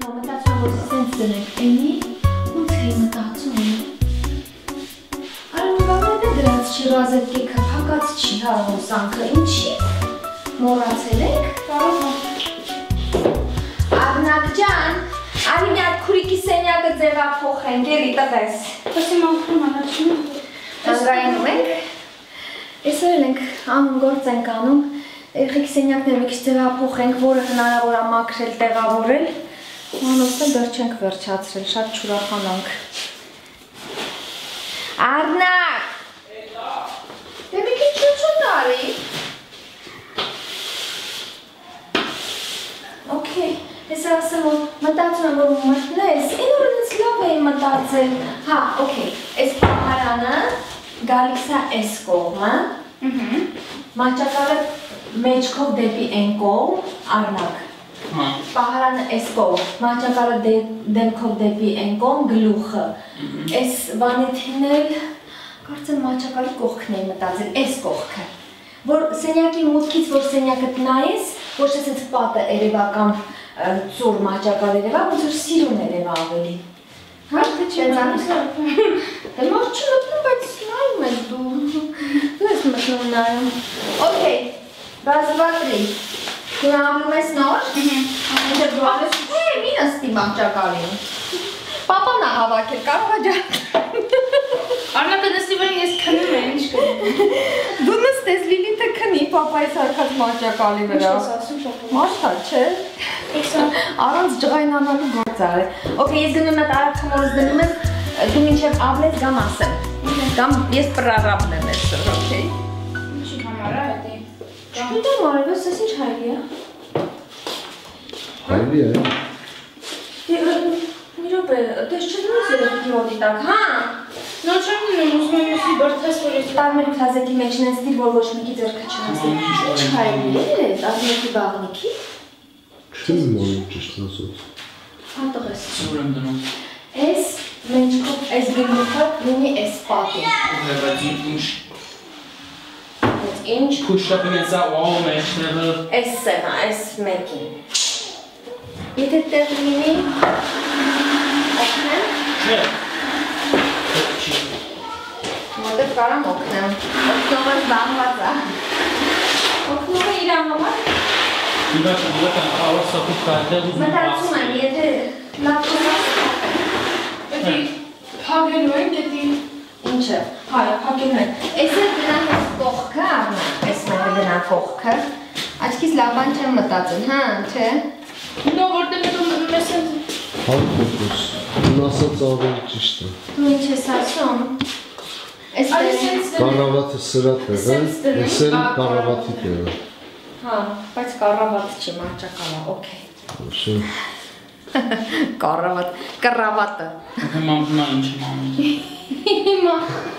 մտածում որ սենց դնենք, էնի ոնց էի մտածում։ Արմուղավետ է դրանց չի ռազետկեքը, փակած չի հա հոսանքը, ինչի մոռացել եք։ Արնակ ջան, արի մի հատ քուրիկի սենյակը ձևափոխենք, էլի տղես։ Ոսի մամքրում անաչում եմ։ Հանգայնում ենք, այսօր ենք անում գործ ենք անում, երեխեքի սենյակները մի քիչ ձևափոխենք, որը հնարավոր է մաքրել, տեղավորել, անոստը դեռ չենք վերջացրել, շատ չուրախանանք։ Արնակ! Դե մի քիչ շուտ արի։ Okay, ես ասեմ որ մտածում եմ որ մտնես, այն օրինից լավ էի մտածել։ Հա, okay, այս պահարանը գալիս է այս կողմը, մահճակալը մեջքով դեպի այն կողմ, Արնակ, պահարանը այս կողմ, մահճակալը դեմքով դեպի այն կողմ, գլուխը, այս վանիթին էլ, կարծեմ մահճակալի կողքն էի մտածել, այս կողքը, որ սենյակի մուտքից, որ սենյակը նայես, ոչ թե սենց պատը երևական ծուր մահճակալ երևա, ոնց որ սիրուն երևա ավելի։ Հա, թե չեմ անիսար։ Դե մարդ չմտնում, բայց նայում ես դու։ Դու ես մտնում նայում։ Okay, բազվատրի։ Դու ամնում ես նոր։ Ինտեր դու ամես, մի նստի մահճակալին։ Պապան է հավաքել, կարող է ջան։ Արնակը նստի վրան ես քնում եմ, ինչ կնեմ։ Դու նստես Լիլիթը քնի պապայի սարքած մահճակալի վրա։ Մարդա, չէ։ Առանց ջղայնանալու գործ արել։ Okay, ես գնում եմ այդ արագ խմորս դնում եմ, դու մինչև ավլես գամ ասեմ։ Կամ ես պրարաբն եմ այսօր, okay։ Ինչի համար է հետի։ Չգիտեմ արևս, ես ինչ հայլի է։ Հայլի է։ Մի րոպե, դες չդնում ես երեխեքի մոտի տակ, հա։ Նոր չեմ դնում, ուզում եմ ուսի բրդես որ ես Տարմերի քլազետի մեջ նստիր, որ ոչ մեկի ձեռքը չնստի։ Ինչ հայլի է, տարմերի բաղնիքի։ Չեմ իմանում ճիշտ ասած։ Հատող ես։ Սուր եմ դնում։ Այս մեջքով, այս գլուխը լինի այս պատին։ Բայց ինչ Ինչ։ push-up-ը մեծա ուաղ մեջտեղը։ Այս սենա, այս մեկին։ Եթե տեղ լինի, օգնեմ։ Չէ։ Մոտև կարամ օգնեմ։ Օգնողը զբաղված է։ Օգնողը իր համար։ Իվա չգուտան խավար սախուտ կարտեղ ուզում Մտածում եմ, եթե լավ կողաս Էդի փագելու են, էդի Ինչը, հայ, հակելու են Ես էլ գնան ես կողքը, այս մերը գնա կողքը Աչքիս լավան չեմ մտածել, հա, չէ նո որտեղ դու մեզ են Հարկոս, դու ասած ավելի ճիշտ է։ Դու ինչ ես ասում Կառավատը սրա տեղ է, ես էլ կառավատի տեղ է։ Հա, բայց կառավատ չի, մահճակալա, օքեյ Կառավատը Մամնա ինչ եմ անում։ Հիմա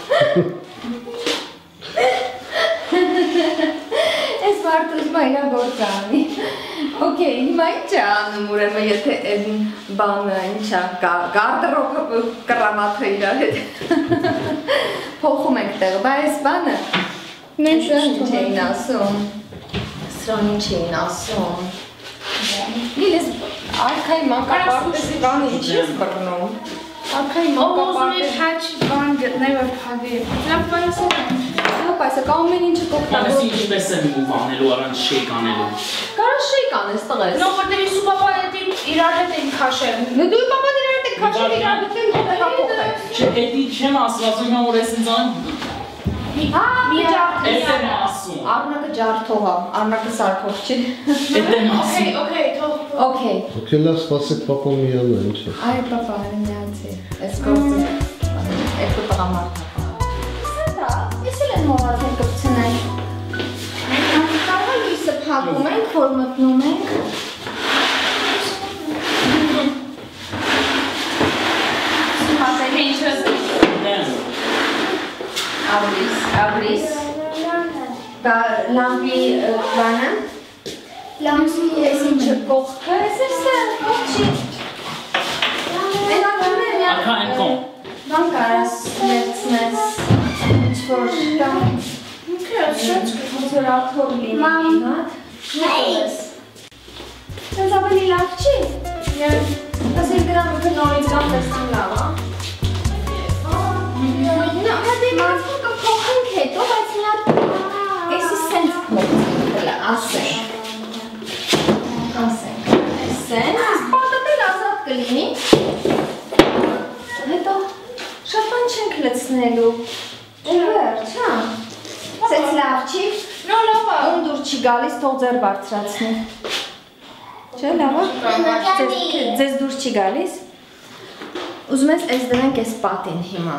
Ես մարդը ուզում է իրա գործ անի Okay, հիմա ինչ է անում ուրեմն եթե այն բանը ինչ է գարդրոբը կռավաթը իր հետ Փոխում ենք տեղը, բայց այս բանը ինչ էին ասում Սրան ինչ էին ասում Լիլես արքայի մանկապարտեզի բանը ինչ ես բռնում Արքայի մանկապարտեզի հաչ բան գտնել որ փագի լավ բան ասեմ Հապ այսը կա ամեն ինչը կողտավոր Մանես ինչպես եմ մուվ անելու առանց շեյք անելու։ Կարա շեյք անես տղես նո որտեղ ես ու պապան էդի իրար հետ էին քաշել Դու պապան իրար հետ քաշել իրար հետ են տեղափոխել Չէ, էդի չեմ ասված, ույնա որ ես ինձ անում մի ջարդ Էդ եմ ասում Արնակը ջարդող է, արնակը սարքող չի Էդ եմ ասում Okay, թող Okay Okay, լավ սպասեք պապան միանա, ինչ է։ Այ պապա, միացի Ես գործը Էդու տղամարդ Սա, ես էլ են մողացել կպցնել Կարվա լույսը պակում ենք, որ մտնում ենք Սպասեք ինչ ես Աբրիս Լամպի բանը Լամպի ես ինչը կողքը ես ես կողչի Ակա եմ կոմ Բան կարաս ներցնես ինչ-որ կամ ինչ-որ աթոր լինի հատ Ես ավելի լավ չի տեսան լավ, հա։ Մարդու կփոխենք հետո, բայց մի հատ էսի սենց փոխել, ասենք, սենց, պատդ էլ ազատ կլինի, հետո շատ բան չենք լցնելու, վերջ, հա, սենց լավ չի, ում դուր չի գալիս, թող ձեր բարձրացնի, չէ, լավ, ձեզ դուր չի գալիս, ուզում ես այս դրենք այս պատին հիմա,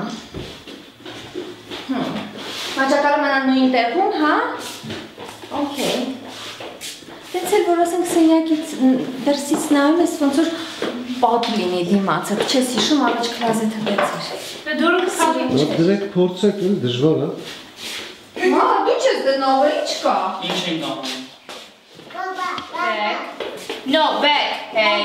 Մաճակարը մնա նույն տեղում, հա? Okay. Դենց էլ որ ասենք սենյակից դրսից նայում ես ոնց որ պատ լինի դիմացը, չես հիշում առաջ քլազեթը դեցիր։ Դուրը կսավի Դրեք փորձեք, էլի դժվար է։ Մա, դու չես դնով, ինչ կա։ Ինչ ենք անում։ No, back. Hey.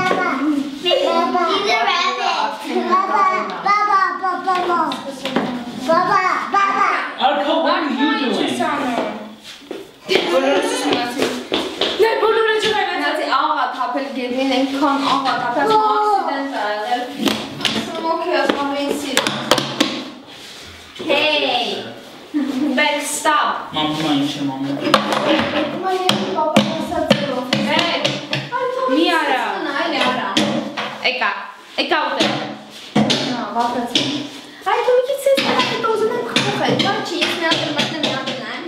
Arka, what are you doing? Աղա թապել գերին ենքան աղա թապել ակսիդենտ է եղել ասում ոքի ասում են սիրում Hey Back stop Մամա ինչ եմ անում։ Մա երկու պապա ասած ձերով Back Մի արա Այլ արա Եկա ուտել Վապրած Այ դու իքից ես նախիտ ուզում եմ կխոխել Ճար չի ես մի ատր մտնեմ մի ատնեմ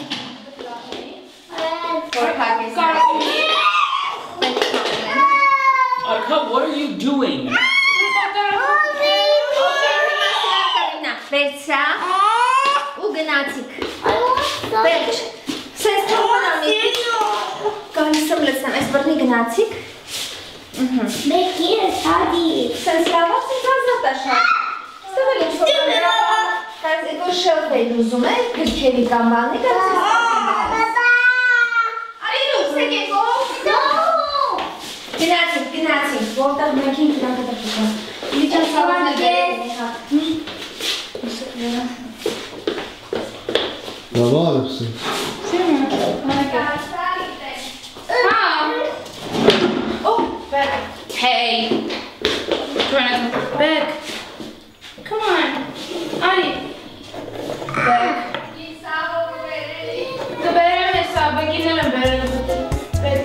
Որ հագես Arka, what are you doing? Վերցա ու գնացիք Վերջ Սենց թողան ամիքից Գալիս եմ լցնեմ, այս բրնի գնացիք Սենց լավա սենց ազատ է շատ Ստեղ էլ ինչ-որ Կարս էգո շելվ էի ուզում է, գրքերի կամ բանի Արի դուք, սեք էգո Գնացիք, որտեղ մեկին կրանք է դրկում Լիճան սավարն է գերել մի հատ Լավա արևսին։ Hey. Back. Come on. Ari. Back. The better is beginner and better. Back.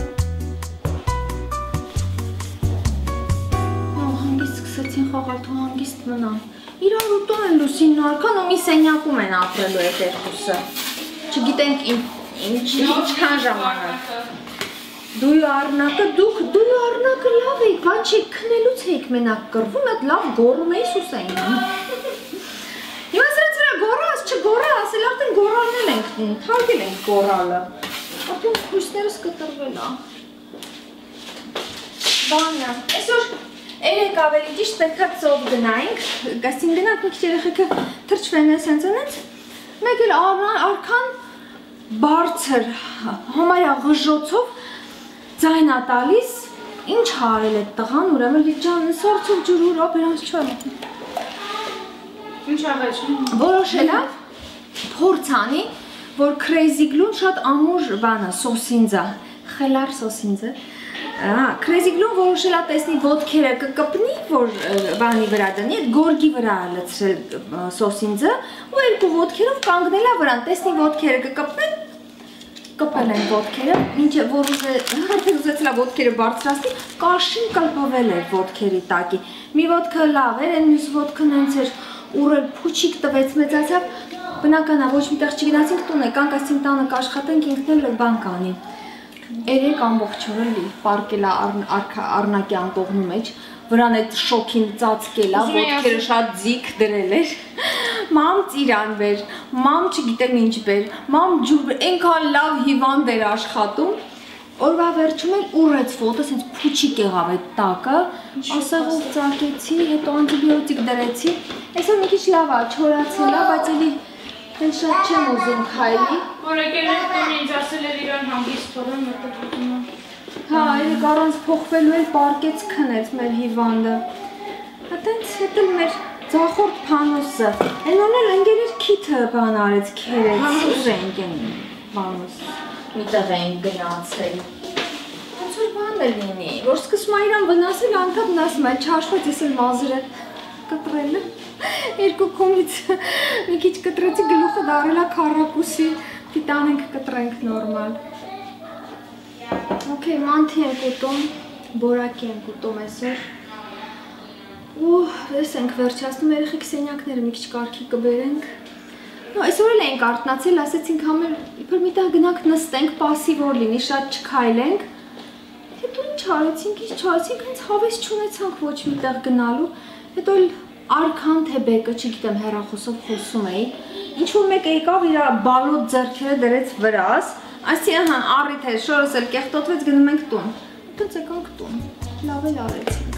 Հանգիստ սկսեցին խաղալ, թող հանգիստ մնան Իրար ուտում են լուսինն ու արքան ու մի սենյակում են ապրելու էդ երկուսը Չգիտենք ինչքան ժամանակ Դու առնակը լավ էիք, բան չեք քնելուց էիք մենակ կռվում, էդ լավ գոռում էի Սուսային Հիմա սրանց վրա գոռաս, չգոռաս, էլ արդեն գոռալն ենք, թարգել ենք գոռալը Արդեն քույսներս կտրվել է Բանա, այսօր Երեք ավելի ճիշտ պետքա ծով գնայինք, գասին գնանք մի քիչ երեխեքը թրջվեն է սենց անեց, մեկ էլ արքան բարձր համարյա ղժոցով ձայն ա տալիս, ինչ հարել է տղան, ուրեմն լիճան սորցով ջուրուր, ապերանց չեմ։ Ինչ աղեջ։ Որոշել է, փորձ անի, որ Crazy Glue-ն շատ ամուր բան է, սոսինձ է, խելար սոսինձ է, Crazy Glue-ն որոշել է տեսնի ոտքերը կկպնի, որ բանի վրա դնի, այդ գորգի վրա է լցրել սոսինձը, ու երկու ոտքերով կանգնել է վրան, տեսնի ոտքերը կկպնեն, կպել են ոտքերը, ինչը որ ուզեցել է ոտքերը բարձրացնի, կաշին կլպվել էր ոտքերի տակի, մի ոտքը լավ էր, այն մյուս ոտքն հենց էր ուռել փուչիկ տվեց մեծացավ, բնական է, ոչ միտեղ չգնացինք տուն եկանք, ասենք տանը կաշխատենք ինքն էլ բան կանի։ Երեք ամբողջ օրը լի պարկել է առնակի անկողնու մեջ, վրան այդ շոքին ծածկել է, ոտքերը շատ ձիգ դրել էր, մամ ծիրան բեր, մամ չգիտեմ ինչ բեր, մամ ջուր բեր, ենքան լավ հիվանդ էր աշխատում, օրվա վերջում էլ ուռեց ոտը, սենց փուչիկ եղավ այդ տակը, ասեղով ծակեցի, հետո անտիբիոտիկ դրեցի, այսօր մի քիչ լավ է, չորացել է, բայց էլի Հենց շատ չեմ ուզում քայլի։ Որ եկել են ինձ ասել էր իրան հանգիստ թողեմ, մտածում եմ։ Հա, երեք առանց փոխվելու էլ պարկեց քնեց մեր հիվանդը։ Այդտենց հետո մեր ձախորդ Փանոսը։ Այնոն էլ ընկերեր քիթը բան արեց, քերեց, ուր ենք են Փանոս։ Միտեղ են գնացել։ Ոնց որ բան է, է լինի, որ սկսում է իրան վնասել, անդադն ասում է, չհաշված ես էլ մազերը կտրել եմ, երկու կողմից մի քիչ կտրեցի, գլուխը դարել է քառակուսի, տանենք կտրենք նորմալ։ Okay, մանթի ենք ուտում, բորակի ենք ուտում այսօր։ Ու ես ենք վերջացնում, երեխեք սենյակները մի քիչ կարգի կբերենք։ Այսօր էլ ենք արթնացել, ասեցինք համեր իբր միտեղ գնանք նստենք, պասիվոր լինի, շատ չքայլենք։ Հետո ինչ արեցինք, հենց հավես չունեցանք ոչ միտեղ գնալու։ Հետո էլ արքան թե բեկը, չգիտեմ, հեռախոսով խոսում էի։ Ինչ-որ մեկը եկավ իր բալոտ ձեռքերը դրեց վրաս, ասի առիթ էր, շորս էլ կեղտոտվեց, գնում ենք տուն։ Հետո եկանք տուն, լավ էլ արեցինք։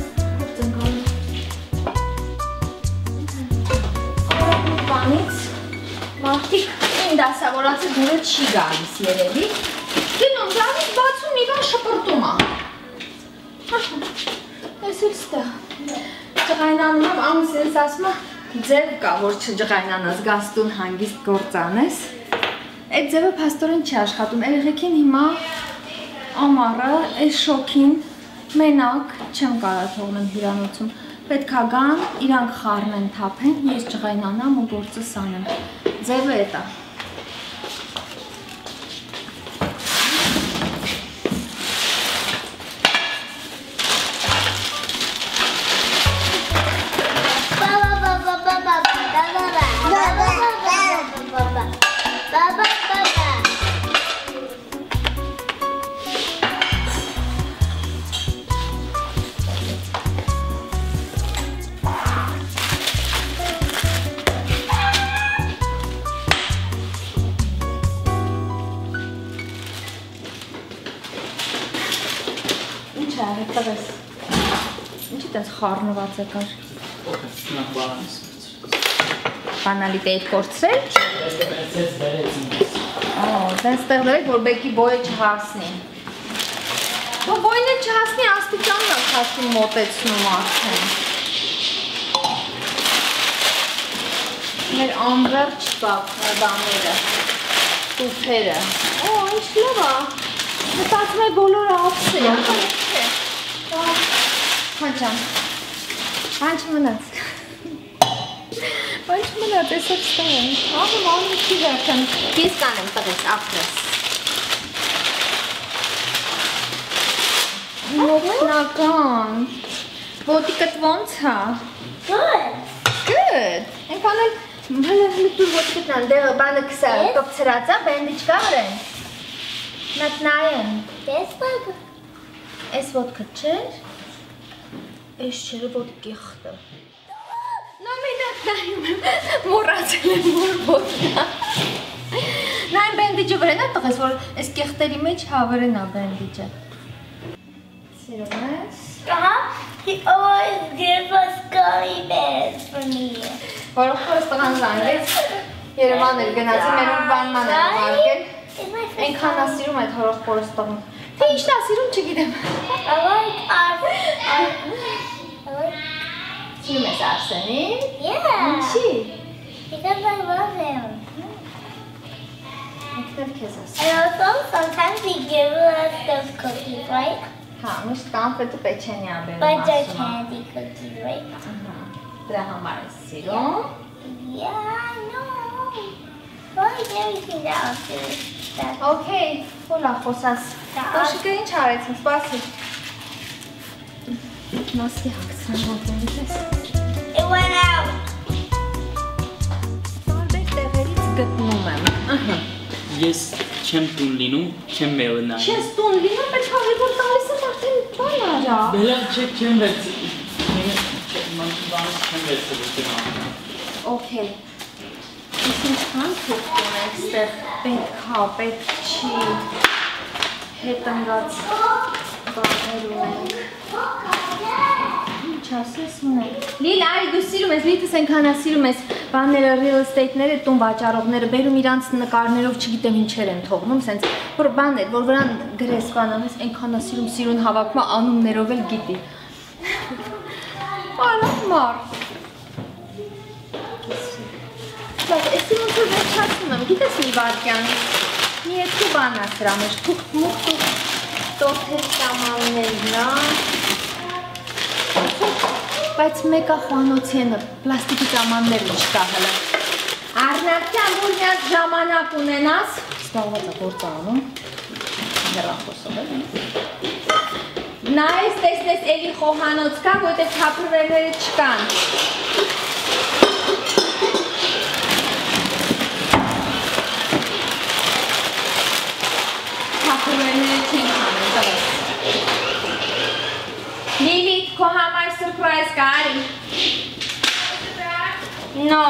Բանից մարդիկ իմ դասավորացը դուրը չի գալիս երևի, գնում գալիս բացում մի բան շպրտում է։ Ես էլ ստեղ ջղայնանում եմ, ամուս ես ասում է ձև կա, որ չջղայնանաս գաստուն հանգիստ գործանես։ Այդ ձևը փաստորեն չի աշխատում, երեխեքին հիմա ամառը, այս շոքին մենակ չեմ կարա թողնեմ հյուրանոցում։ Պետք է գան, իրանք խառնեն, թափեն, ես ջղայնանամ ու գործս անեմ։ Ձևը էտ է։ Ինչի տես խառնված եկար։ Բանալիտեիդ կործրել։ Դեն ստեղ դրեք, որ բեկի բոյը չհասնի։ Բոյն էլ չհասնի, աստիճանն եմ հասնում մոտեցնում արդեն։ Մեր անվերջ բաները, տուփերը։ Ինչ լավ է։ Մտածում է բոլորը ապսել։ Հանչամ, հանչ մնաց, այսօր ստեղ եմ, աղում անում չի վերջան, ես կանեմ տղես, ապրես։ Նոքնական, ոտիկըտ ոնց հա։ Good, ենքան էլ հլտուր ոտիկըտն ան, դեղը բանը կսա կպցրած է, բենդիչ կավրեն։ Մտնայեն։ Ես ոտկը չեր։ Ես չերը ոտի կեղտը։ Նա մենակ նայում եմ, մորացել եմ որ ոտնա։ Նա այն բենդիջը վրեն է տղես, որ ես կեղտերի մեջ հավրեն է բենդիջը։ Սիրում ես։ He always gives us gummy bears for me. Որով խորս տղան զանգեց, Երևան էլ գնացի մերում բանման եմ մարգել։ Ենքան ասիրում այդ հորող խորս տղան։ Թե իշն ասիրում չգիտեմ։ Սիրում ես Արսենին? Yeah. Ինչի։ Because I love him. Ինքներ քեզ ասում։ And also, sometimes he gives us those cookies, right? Հա, միշտ կանֆետը պեչենյա բերում But they're ասում։ candy cookies, right? Դրա համար ես սիրում։ Yeah, I know. Like everything else is that. Okay, հոլա խոսաս։ Տոշիկը ինչ արեցին, սպասի։ Մասկի հագցնեմ ոտենից ես։ It went out. Տարբեր տեղերից գտնում եմ։ Ես չեմ տուն լինում, չեմ մելնա։ Չես տուն լինում, պետք է որ տալիս եմ արդեն բան արա։ Բելան չեմ վերցել։ Չեմ վերցել Okay։ Ես ինչքան թուղթ ունենք ստեղ, պետք հա, պետք չի, հետընգած բաներ ունենք։ Ինչ ասես ունենք։ Լիլ, արի դու սիրում ես, լիթս ենքանա սիրում ես բանները, real estate-ները, տուն վաճառողները, բերում իրանց նկարներով չգիտեմ ինչեր են թողնում, սենց, որ բաներ, որ վրան գրես բանանես, ենքանա սիրուն հավակմա անումներով էլ գիտի։ Պարավ մար։ Էսի ոնց որ վերջացնում եմ, գիտես մի վարկյան, մի երկու բան է սրա մեջ, թուղթ, տոթել կամալներն է։ Բայց մեկը խոհանոցի պլաստիկի կամաններ չկա հələ։ Արնակյան, որ միած ժամանակ ունենաս։ Ստաղված է գործ անում։ Հեռախոսով է։ Նայես, տեսնես էլի խոհանոց կա, որտեղ թափրվերները չկան։ Թափրվերները չեն քանել, տվես։ Լիլիթ, քո համար սուրպրայզ կա, արի։ No։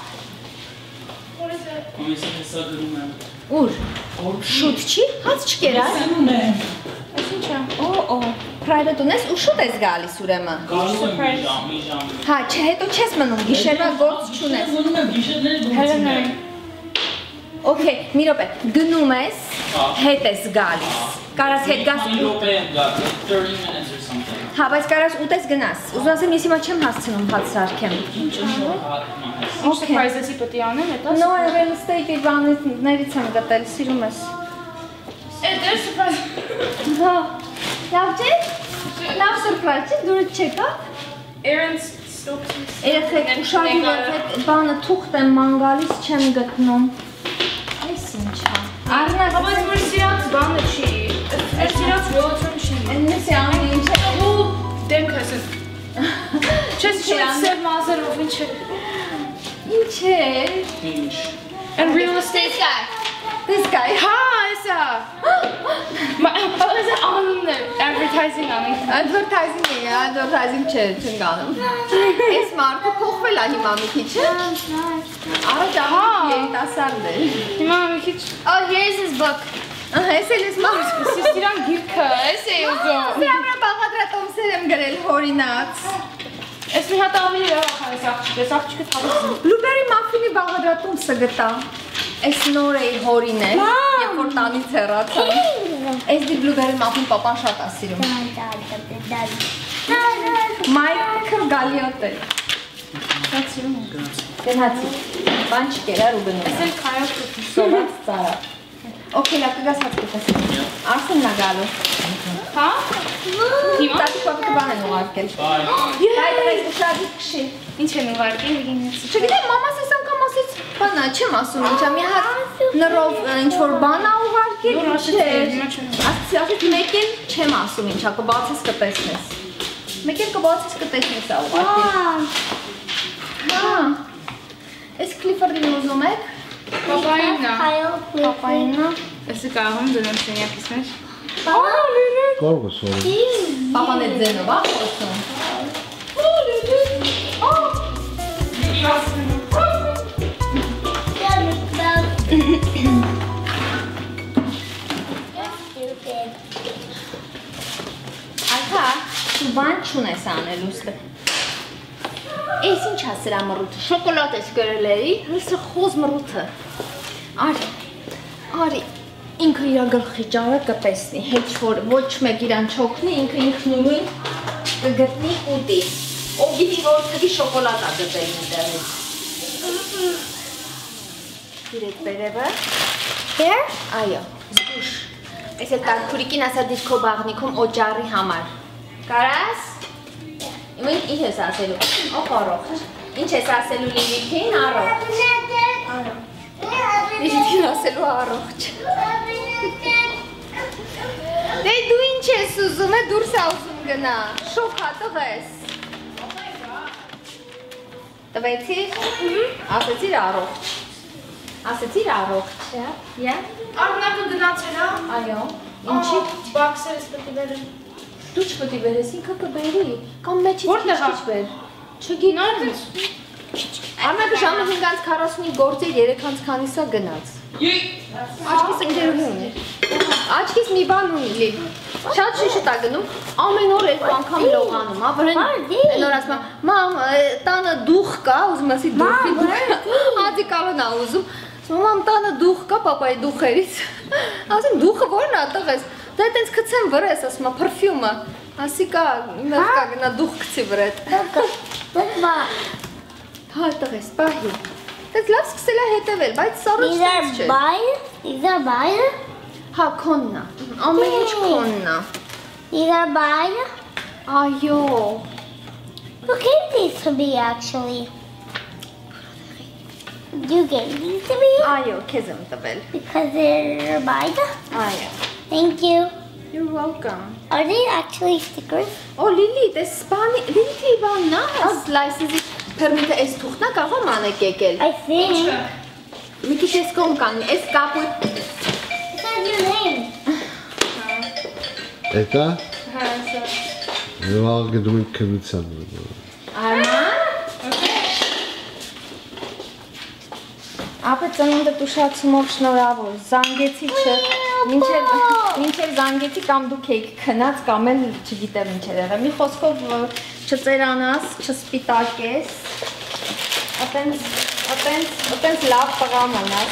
Ամեսը հեսա գրում եմ։ Ուր։ Շուտ չի, հաց չկերար։ Սենում եմ։ Այս ինչ է։ Օ, private ունես ու շուտ ես գալիս ուրեմն։ Գալու եմ մի ժամ։ Հա, հետո չես մնում, գիշերվա գործ չունես։ Գնում եմ գիշերները Հելեն գործում եմ։ Okay, մի րոպե, գնում ես, հետ ես գալիս։ Կարաս հետ գաս։ 20 րոպե եմ գալիս, 30 minutes or something։ Հա, բայց կարաս ուտես գնաս։ Ուզում ասեմ, ես հիմա չեմ հասցնում հաց սարքեմ։ Ինչ հատ Ինչ surprise-ի պետք է անեմ, հետո։ No, real estate-ի բաներից եմ գտել, սիրում ես։ Դեր surprise։ Հա, լավ չէ։ Լավ surprise չէ, դուրս չեկա։ Aaron's stoked. Երեխեք ուշադրի այդ բանը թուղթ եմ ման գալիս չեմ գտնում։ Այս ինչ է։ Արնա, Բայց որ սիրած բանը չի։ Այս սիրած ոլորտում չի։ այնպես է անի ինչ է։ Ու դեմքս է։ Չես սև մազերով ինչ է։ Ինչ է։ Ինչ։ And real estate guy. This guy։ Հա, էսա։ Այս անունն է, advertising անի։ Advertising է, advertising չէ, չեմ գանում։ Այս մարդը փոխվել է հիմա մի քիչ։ Առաջ երիտասարդ է։ Հիմա մի քիչ։ Oh, here's his book. Այս էլ ես մարդ։ Սիրան գիրքը, էս է ուզում։ Սիամրա բաղադրատոմսեր եմ գրել հորինած։ Էս մի հատ ավելի լավ է այս աղջիկը, այս աղջիկը թավից։ Բլուբերի մաֆինի բաղադրատոմսը գտա։ Այս նոր էի հորինել, երբ որ տանից հեռացա։ Այս դի բլուբերի մաֆին պապան շատ է սիրում։ Մայքլ գալիոտ է։ Շատ սիրում եմ։ Գնացի։ Բան չկերար ու գնում։ Էս էլ քայով կտի։ Սոված ծարա։ Okay, լավ կգաս հաց կտես։ Արսենն է գալու։ Հա? Հիմա։ Տատի պապիկը բան են ուղարկել։ Բայ։ Այդ այս ուշադիր քշի։ Ինչ են ուղարկել գինեցի։ Չգիտեմ, մամաս այս անգամ ասեց, բանա, չեմ ասում ինչա, մի հատ նռով ինչ-որ բան ա ուղարկել, ասեց մեկին չեմ ասում ինչա, կբացես կտեսնես։ Մեկին կբացես կտեսնես ա ուղարկել։ Հա, այս Clifford-ին ուզում եք, Պապայինն է։ պապայինն է, Էսը կարող եմ դնեմ սենյակից մեջ։ Կարող ես որը։ պապան է ձենով, ա, խոսում։ Ակա, դու բան չունես անելու ստը։ Էս ինչ է սրա մռութը, շոկոլադ ես գրել էի, հսը խոզ մռութը։ Արի, ինքը իր գլխի ճարը կտեսնի, հետ որ ոչ մեկ իրան չօգնի, ինքը ինքնուրույն կգտնի ուտի։ Ով գիտի որ թվի շոկոլադ ա գտել ինտերից։ Իրեք բերևը։ Here? Այո, զգուշ։ Այս էլ տարկուրիկին ասա դիրքո բաղնիքում օջարի համար։ Կարաս։ Ինչ ես ասելու։ Ող առողջ։ Ինչ ես ասելու Լիլիթին առողջ։ Լիլիթին ասելու առողջ։ Դե դու ինչ ես ուզում, դուրս ա ուզում գնա։ Շոքա տվես։ Տվեցիր։ Ասեցիր առողջ։ Ասեցիր առողջ։ Յա։ Արունակը գնացել է։ Այո։ Ինչի։ Բաքսերս պետք է բերեմ։ Դու չպետք է բերես, ինքը կբերի, կամ մեջից Որտեղ ա։ քիչ բեր։ Չգիտեմ։ Արնակը ժամը 5:45 գործի 3:00 քանիսա գնաց։ Աչքիս ընկերուհի ունի։ Աչքիս մի բան ունի լի։ Շատ շուշուտ ա գնում, ամեն օր երկու անգամ լողանում, հա, վրան։ Այն օր ասում, մամ, տանը դուխ կա, ուզում ասի դուխի։ Ադիկալն ա ուզում։ Մամ, տանը դուխ կա, պապայի դուխերից։ Ասում, դուխը ո՞րն ա տղես։ Դա տենց գցեմ վրես, ասում, պարֆյումը։ Ասի կա, իմես կա գնա դուխ գցի վրետ։ Հա, տղես, պահի։ Դες լավ սկսել է հետևել, բայց սառոջ տենց չէ։ These are mine? Հա, քոննա։ Ամեն ինչ քոնն է։ You gotta buy? Այո։ Who gave these to me actually? You gave these to me? Այո, քեզ եմ տվել։ Because they're mine? Այո։ Thank you. You're welcome։ Are they actually stickers? Օ, Լիլիթ, այս բանի, Լիլիթի բանն է, այս լայսենսի permit-ը այս թուղթն է կարող անեք եկել։ I think. Մի քիչ էս կողմ կանգնի, այս կապույտ։ It says your name. Էտա։ Հա, սա։ Եվ աղգդում ենք քնության։ Արման։ Ապա ծնունդը տուշացումով շնորհավոր, զանգեցի մինչև զանգեցի կամ դուք եք քնած կամ էլ չգիտեմ ինչ էր եղել։ Մի խոսքով չծերանաս, չսպիտակես, ատենց լավ տղա մնաս։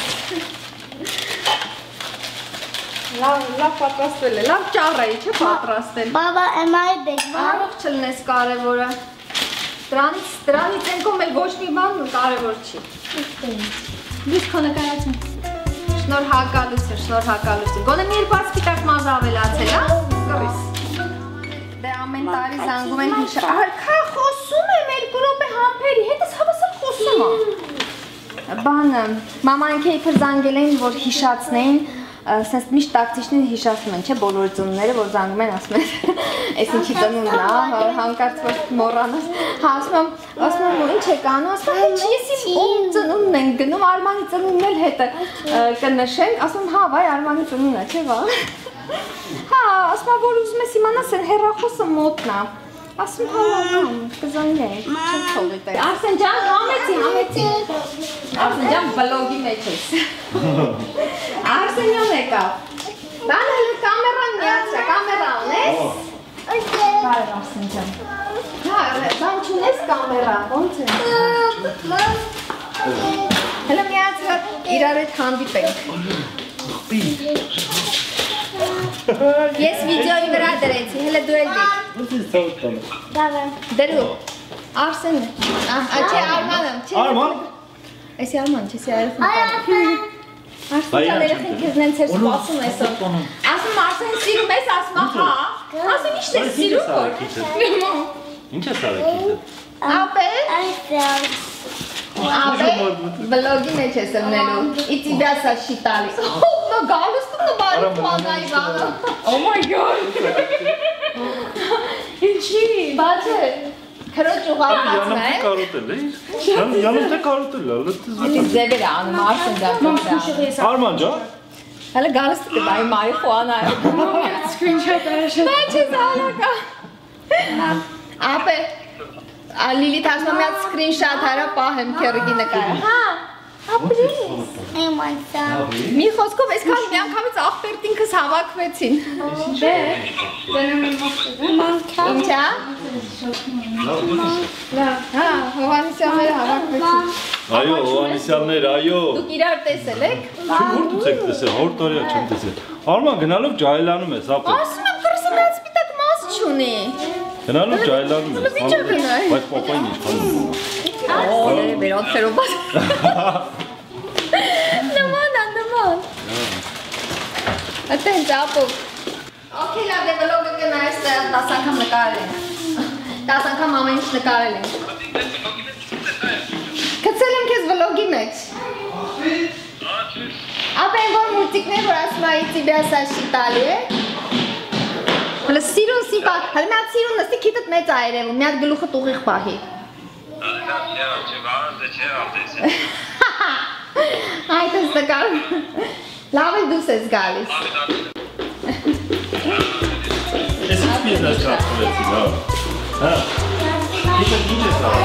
Լավ պատրաստվել է, լավ ճառ էի, չէ պատրաստել։ Baba, am I a big one? Առող չլնես կարևորը։ Դրանից ենքով էլ ոչ մի բան կարևոր չի։ Լույս քո նկարացում։ Շնորհակալություն, շնորհակալություն։ Գոնե մի երկու սպիտակ մազ ավելացել, հա? Կռիս։ Դե ամեն տարի զանգում են հիշա։ Արքա խոսում եմ 2 րոպե համբերի, հետս հավասար խոսում եմ։ Բանը, մամանք իբր զանգել էին, որ հիշացնեին, սենց միշտ տակտիչներին հիշացնում են, չէ, բոլոր ծնունդները, որ զանգում են, ասում են, այս ինչի ծնունդն է, հանկարծ որ մոռանաս, հա, ասում եմ, ինչ եք անում, ասում եմ, ես իմ ում ծնունդն են գնում, Արմանի ծնունդն էլ հետը կնշենք, ասում եմ, հա, վայ, Արմանի ծնունդն է, չէ, վա։ Հա, ասում եմ, որ ուզում ես իմանաս են հեռախոսը մոտնա, ասում եմ, հա, կզանգեք, չեմ թողի տեղ։ Արսեն ջան, համեցի։ Արսեն ջան, բլոգի մեջ ես։ Արսենյոն եկավ։ Բան հələ կամերան միացրա, կամերա ունես։ Բարև Արսեն ջան։ Հա, բան չունես կամերա, ոնց է։ Հələ միացրա, իրար հետ հանդիպենք։ Ես վիդեոյի վրա դրեցի, հələ դու էլ դիք։ Baba. Դրու։ Արսեն, չէ, Արմանը, չէ։ Արման։ Էսի Արման, չէ, սի այրախն Արսեն ջան, երեխին քեզ նենց էր սպասում այսօր։ Ասում Արսեն սիրում ես, ասում հա։ Ասում ի՞նչ ես սիրում որ։ Ինչ է սարակիցը։ Ապե, I բլոգի մեջ ես ըմնելու։ И тебя сосчитали։ Նա գալստում նո բարի փանա Իվանը։ Oh my god։ Ինչի։ Բաչե։ Քրոջ ուղարկածն է։ կարոտել է։ Յանում թե կարոտել է, լտես։ Ինձ ձևեր անում Արսեն ջան։ Արման ջան։ Հələ գալստը բայ մարիխուանա է։ Screenshot արաշը։ Բաչե զալակա։ Ապե Լիլիթ ասում եմ միած սկրինշոթ հարա պահեմ քերգի նկարը։ Հա, ապրի։ want some. Մի խոսքով այսքան միանգամից աղբերտ ինքս հավաքվեցին։ Դե, ինչա։ Հա, Հովհաննիսյանները հավաքվեցին։ Այո, Հովհաննիսյաններ, այո։ Դուք իրար տեսել եք։ Ո՞ր դուք եք տեսել, հոր տարիա չեմ տեսել։ Արման գնալով ջայլանում ես, ապե։ Ասում եմ կրսը միած սպիտակ մաս չունի։ Գնալով ջայլանում ես։ Ինչ է գնայ։ Բայց պապային ինչքան ունի։ Օ, վերոտ ֆերոբաս։ Նման։ Atենց ապով։ Okay, լավ դե վլոգը կնայես 10 անգամ նկարել ենք։ 10 անգամ ամեն ինչ նկարել ենք։ Գցել եմ քեզ վլոգի մեջ։ Ապա այն որ մուլտիկներ որ ասում է тебя сосчитали։ Հələ սիրուն սիպա, հələ մի հատ սիրուն նստի քիթդ մեծ ա երևում, մի հատ գլուխդ ուղիղ պահի։ Այդ ես նկար։ Լավ էլ դուս ես գալիս։ Ես ինչ բիզնես կապվեցի, լավ։ Հա։ Ինչ ես արել։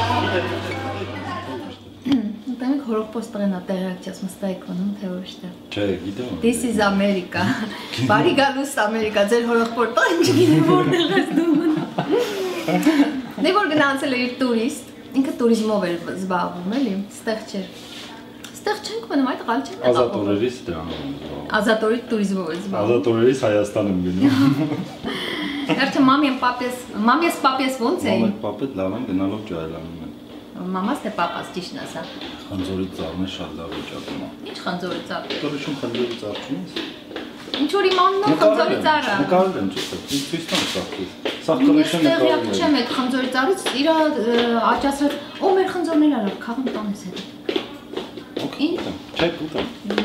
Ուտենք հորող պոստղենա տեղակ չես մստայք ոնում, թե ոչ թե։ Չէ, գիտեմ։ This is America։ Բարի գալուս Ամերիկա, ձեր հորող պորտը չգիտեմ որտեղ ես դու։ Դե որ գնացել էր տուրիստ, ինքը տուրիզմով էր զբաղվում, էլի, ստեղ չէր։ Ստեղ չենք մնում, այդ ղալ չենք մնում։ Ազատորերից դրանում։ Ազատորի տուրիզմով էր զբաղվում։ Ազատորերից Հայաստան եմ գնում։ Արդյոք մամիես պապիես ոնց էին։ Մամայ պապետ լավ են գնալով ջայլանում են։ Մամաս թե պապաս ճիշտն ասա։ Խնձորի ծառն է շատ լավ վիճակում է։ Ինչ խնձորի ծառ։ Դուրիշում խնձորի ծառ չունես։ Ինչ որ իմանն ու խնձորի ծառը։ Նկարել եմ, չէ՞, ցույց տամ սա։ Սա կրիշը նկարել եմ։ Չեմ այդ խնձորի ծառից իր աճացրած ու մեր խնձորներ արավ քաղում տանես հետ։ Okay, check ուտեմ։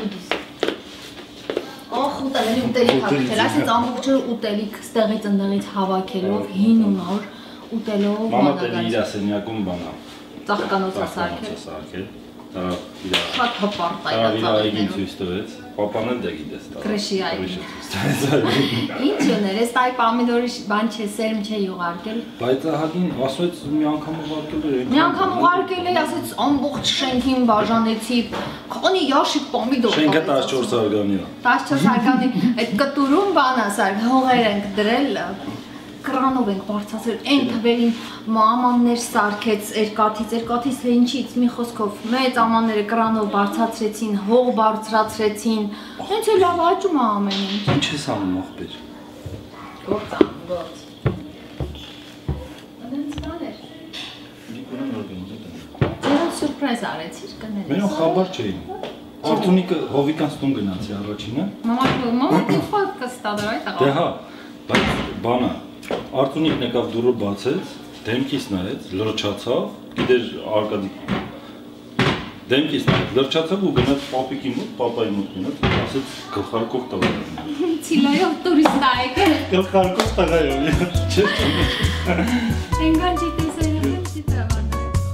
Ախ, ուտելի ուտելիք հավաքել, այսինքն ամբողջը ուտելիք ստեղից ընդեղից հավաքելով, հին ու նոր ուտելով Մամա դեռ իր ասենյակում բանա։ Ծաղկանոցը սարքել։ Շատ հպարտ այդա ծաղիկին ցույց տվեց։ Պապան էլ դե գիտես տա։ Կրեշի այգին։ Ինչ ուներ, այս տայ պամիդորի բան չէ, սերմ չէ ուղարկել։ Բայց ահագին ասեց մի անգամ ուղարկել էր։ Մի անգամ ուղարկել է, ասեց ամբողջ շենքին բաժանեցի, քանի ящик պամիդոր։ Շենքը 14 արգանի է։ 14 արգանի, այդ կտուրում բան ասար, հողեր ենք դրել, կրանով ենք բարձացրել, այն թվերին ամաններ սարքեց երկաթից թե ինչից, մի խոսքով, մեծ ամանները կրանով բարձացրեցին, հող բարձրացրեցին, հենց է լավ աճում է ամեն ինչ։ Ինչ ես անում աղբեր։ Գործ։ Ադենց բաներ։ Ձերով սուրպրայզ արեցիր կներես։ Մենոն խաբար չէին։ Արթունիկը հովիկանց տուն գնացի առաջինը։ Մամա դիֆալտ կստադր այդ աղա։ Դե հա, բայց բանա, Արթունիկն եկավ դուրը բացեց, դեմքիս նայեց, լրջացավ, գիտեր Արկադի դեմքիս նայեց, լրջացավ ու գնաց պապիկի մոտ, պապայի մոտ գնաց, ասեց գլխարկով տղայով։ Ցիլայով տուրիստ է եկել։ Գլխարկով տղայով, չէ՞։ Engan չի տեսել, չի տավան։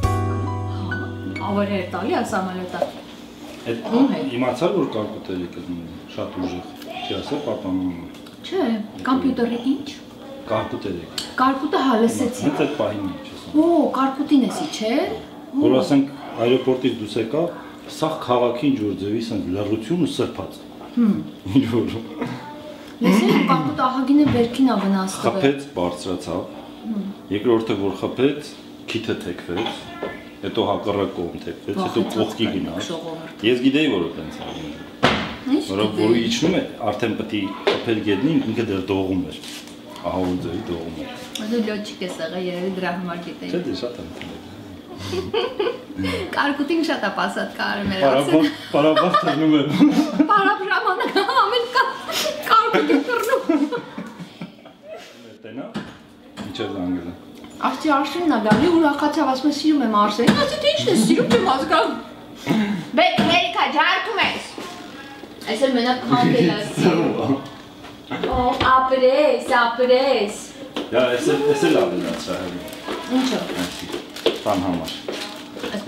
Ավար էր տալի ասամալետա։ Այդ իմացար, որ կարկուտել եկել շատ ուժեղ, չի ասել պապան։ Չէ, կամպյուտերի ինչ։ Կարկուտել եկել։ Կարկուտը հալսեցի։ Հենց այդ պահին ինչ ես։ Օ, կարկուտին էսի, չէ։ Որ ասենք այրոպորտից դուս եկա, սաղ քաղաքի ինչ որ ձևի սենց լռություն ու սրբած։ Ինչ որ։ Լսել եմ կարկուտը ահագին է վերքին է վնասվել։ Խփեց, բարձրացավ։ Երկրորդը որ խփեց, քիթը թեքվեց, հետո հակառակ կողմ թեքվեց, հետո կողքի գնաց։ Ես գիտեի որ այդպես անում։ Որով որ իջնում է, արդեն պետք է խփել գետնին, ինքը դեռ դողում էր։ Ահա ու ձեի դողում էր։ Դու լոջիկ ես եղել, երևի դրա համար գիտեի։ Չէ, դե շատ եմ։ Կարկուտին շատ է պասատ կարում էր։ Պարապավ թռնում եմ։ Պարապ ժամանակ ամեն կարկուտի թռնում։ Տենա, ինչ էր զանգելը։ Աղջի Արշենն է գալի ուրախացավ, ասում է սիրում եմ Արշենին, ասի թե ինչն է սիրում չեմ հասկանում։ Բեք Երիկա ջարդում ես։ Այսօր մենակ քանդել ես սիրում։ Օ, ապրես։ Դա էս էլ ավելացա հենց։ Ինչո՞։ Տան համար։ Այս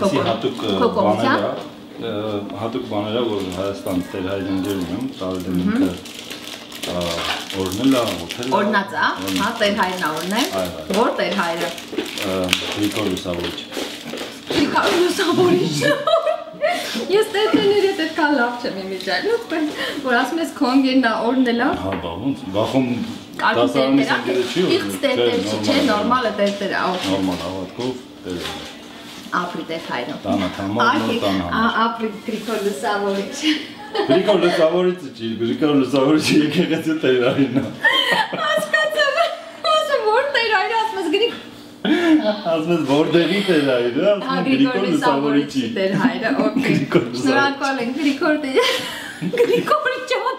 հատուկ բաները, որ Հայաստանից Տեր Հայրենջեր ունեմ, տարել եմ ինքը օրնելա, հոթելա։ Օրնած է, հա, Տեր Հայրն է օրնել։ Որ Տեր Հայրը։ Գրիգոր Լուսավորիչ։ Գրիգոր Լուսավորիչ։ Ես տերների հետ այդքան լավ չեմ իմիջայլով, որ ասում ես քոնգերն է օրնելա։ Հա, ոնց, բախում դասարանի սենգերը չի օրնել։ Իքս տերտեր չէ, նորմալը տերտեր է։ Նորմալ հավատքով տերտեր։ Ապրի Տեր Հայրը։ Տանա թամով նոր տանա։ Ապրի Գրիգոր Լուսավորիչ։ Գրիգոր Լուսավորիչը չի, Գրիգոր Լուսավորիչը եկեղեցու Տեր Հայրն է։ Հասկացավ, ասում որ Տեր Հայրը, ասում ես Գրիգոր։ Ասում ես որտեղի Տեր Հայրը, ասում ես Գրիգոր Լուսավորիչի Տեր Հայրը, օքեյ։ Շնորհակալ ենք Գրիգոր Տեր։ Գրիգոր ջան։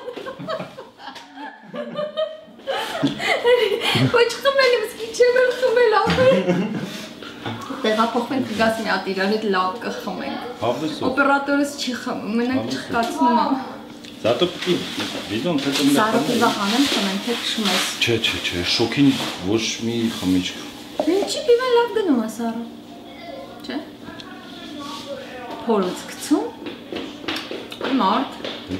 Ոչ խմել եմ, սկի չեմ էլ խմել ապր։ Տեղափոխվենք գաս մի հատ իրար հետ լավ կխմենք։ Օպերատորս չի խմում, մենակ չխկացնում եմ։ Զատո պիտի վիդոն թե տում Սարոպի վախանեմ խմենք, թե կշմես։ Չէ, շոքին ոչ մի խմիչք։ Ինչի պիվեն լավ գնում է Սարո։ Չէ։ Փորոց գցում։ Մարդ։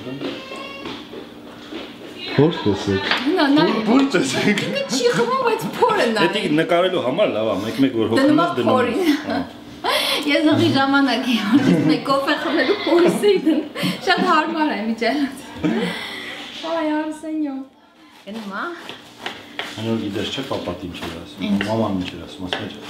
Փոր տեսեք։ Փոր տեսեք։ Ինքը չի խմում, բայց փորը նա։ Դա նկարելու համար լավ է, մեկ-մեկ որ հոգում ես դնում։ Ես հղի ժամանակ եմ, որ մեկ կոֆե խմելու փորս էի դնում։ Շատ հարմար է միջելած։ Այ Արսենյո։ Գնում է։ Անոր գիտես չէ, պապատ ինչ էր ասում, մաման ինչ էր ասում, ասում էր։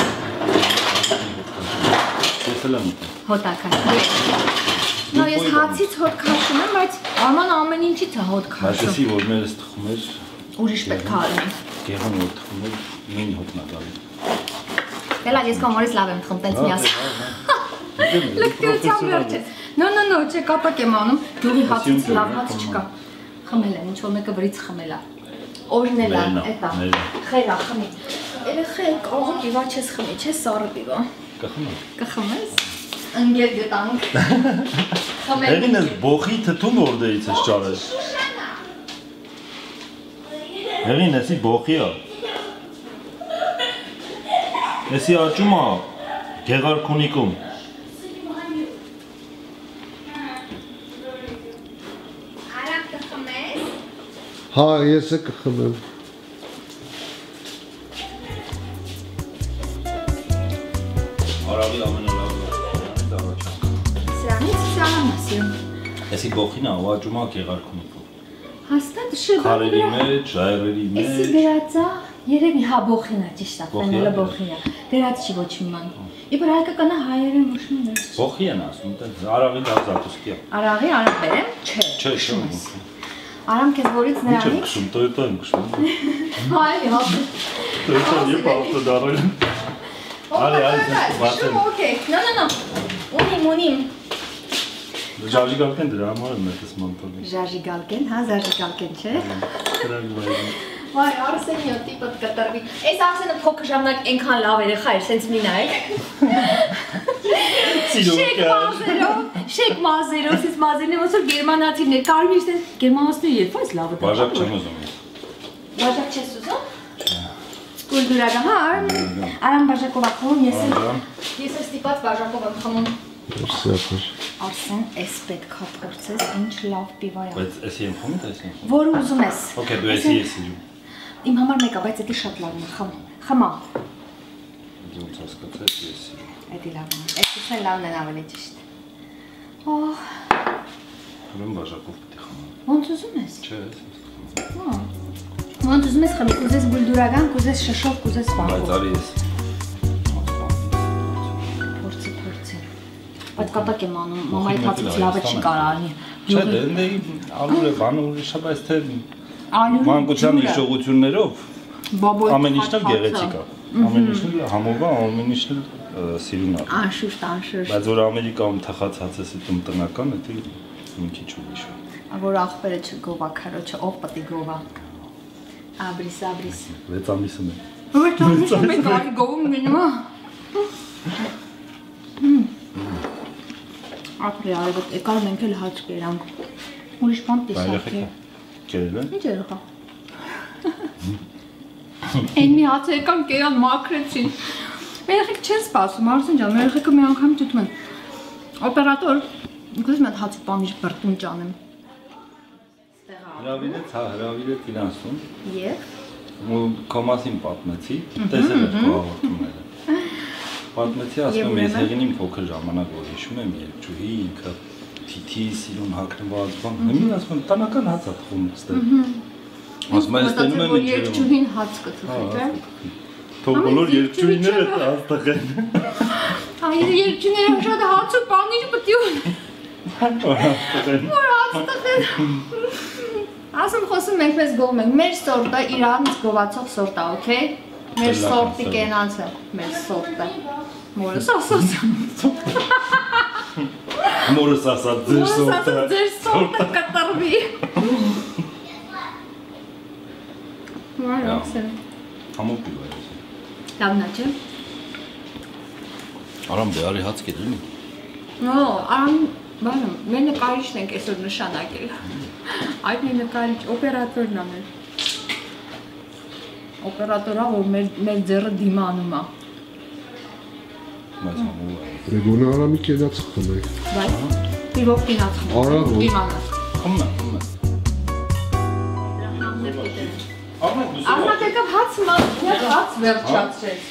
Ես էլ եմ ուտում։ Հոտակաշ։ Նո, ես հացից հոտ քաշում եմ, բայց Արման ամեն ինչից է հոտ քաշում։ Բայց էսի որ մերս թխում էր։ Ուրիշ պետք է արեմ։ Գեղան որ թխում էր, մին հոտնա գալի։ Դելա ես կամորից լավ եմ թխում, տենց միասին։ Լկտիությամբ վերջ է։ Նո, չէ, կատակ եմ անում, գյուղի հացից լավ հաց չկա։ Խմել են, ինչ որ մեկը վրից խմել է։ Օրինել է, էտա։ Խերա խմի։ Երեխեք, աղը պիվա չես խմի, չես սառը պիվա։ Կխմես։ Ընկեր գտանք։ Եղին ես բոխի թթուն որդերից ես ճարել։ Եղին եսի բոխի է։ Եսի աճում է գեղարքունիկում։ Արամ կխմես։ Հա, ես է կխմեմ։ Արավի ամենալավ Սրանից սրանն ասիում։ Եսի բոխին է, ու աճում է գեղարքունիկում։ Հաստատ շեբա։ Քարերի մեջ, ժայռերի մեջ։ Էսի գրածա, երևի հա բոխին է, ճիշտ է, ֆենոլը բոխին է։ Գրած չի ոչ մի ման։ Իբր հայկականը հայերեն ոչ մի մեծ։ Բոխի են ասում, արավի դա զատուսկի է։ Արաղի արավ բերեմ, չէ։ Չէ, չէ։ Արամ քեզ որից Ինչ է նրանից։ քշում, Toyota են քշում։ Հայ, հա։ Toyota եփ ավտոդարել։ Արի, բացեմ։ Okay. No. Ունիմ։ Ժարժիգալկեն դրա համար եմ այդպես մանտալի։ Ժարժիգալկեն, հա, ժարժիգալկեն չէ։ Դրանք վայրում։ Վայ, Արսենյո տիպը կտրվի։ Այս Արսենը փոքր ժամանակ այնքան լավ երեխա էր, սենց մի նայեք։ Շեք մազերով, սենց մազերն եմ ոնց որ գերմանացիներ, կարմիր սենց գերմանացիներ երբ այս լավը դա։ Բաժակ չեմ ուզում։ Բաժակ չես ուզում։ Կուլտուրական, հա, Արամ բաժակով է խմում, ես ստիպած բաժակով եմ խմում։ Արսեն, էս պետքա փորձես, ինչ լավ պիվա է։ Բայց էսի եմ խմում, էսի եմ խմում։ Որը ուզում ես։ Okay, դու էսի ես սիրում։ Իմ համար մեկը, բայց էդի շատ լավն է, խմա։ Ոնց հասկացած ես սիրում։ Էդի լավն է, էդքիսն էլ լավն են ավելի ճիշտ։ Օհ, Ուրեմն բաժակով պետք է խմեմ։ ոնց ուզում ես։ Չէ, ես Ոնց ուզում ես խմի, կուզես գուլդուրական, կուզես շշով, կուզես բայց վախով։ արի ես։ Փորձի։ Բայց կատակ եմ անում, մամայի թացից լավը չի կարանի։ Չէ, դե ալուր է, բան ուրիշ է, բայց թե մանկության հիշողություններով ամեն ինչն էլ գեղեցիկ է։ Ամեն ինչն էլ համով է, ամեն ինչն էլ սիրուն է։ Անշուշտ։ Բայց որ Ամերիկայում թխած ես դու տնական, դա մի քիչ ուրիշ է։ Որ ախպերը չգովա, քարոջը ով պետք է գովա։ Abris. 6 ամիսում է։ Ո՞ր տանիշում եք արի գովում գնումա։ Ապրի արևոտ, եկար մենք էլ հաց կերանք։ Ուրիշ բան տեսակ է։ Կերել են։ Ինչ երեխա։ Այն մի հաց եկան կերան մաքրեցին։ Երեխեք չեն սպասում, Արսեն ջան, երեխեքը մի անգամ դիտում են։ Օպերատոր, գույս մի հատ հաց ու պանիր բրտուն ճանեմ։ Հրավիրեց իրանցում։ Եվ։ Ու կոմասին պատմեցի, տեսել էր քո հաղորդումները։ Պատմեցի, ասում եմ, ես հեղինին փոքր ժամանակ որ հիշում եմ երկչուհի, ինքը թիթի սիրուն հագնված բան։ Հիմա ասում եմ, տնական հաց է թխում ստեղ։ Ասում եմ, ստենում եմ ինչ երկչուհին հաց կթխի, չէ՞։ Թող բոլոր երկչուհիները հաց թխեն։ Այ երկչուհիները շատ հաց ու պանիր պետք է ունեն։ Որ հաց թխեն։ Ասում խոսում մենք մեզ գովում ենք, մեր սորտը իրանից գովացող սորտ է, օքեյ։ Մեր սորտի կենանց է, մեր սորտը։ Մորս ասած։ Մորս ասած, ձեր սորտը։ Ձեր սորտը կտրվի։ Մոր ասել։ Համով պիվա է։ Լավնա չէ։ Արամ դե արի հաց կեդրին։ Նո, արամ, բանը, մեր նկարիչն ենք այսօր նշանակել։ Այդ մի նկարիչ օպերատորն է մեր։ Օպերատորա, որ մեր ձեռը դիմանում է։ Բայց համով է։ Գոնե Արամի կենաց խմեք։ Բայց տիրով կինած խմում։ Արամ ո՞։ Իմանը։ Խմնա։ Արմատ եկավ հաց վերջացրեց։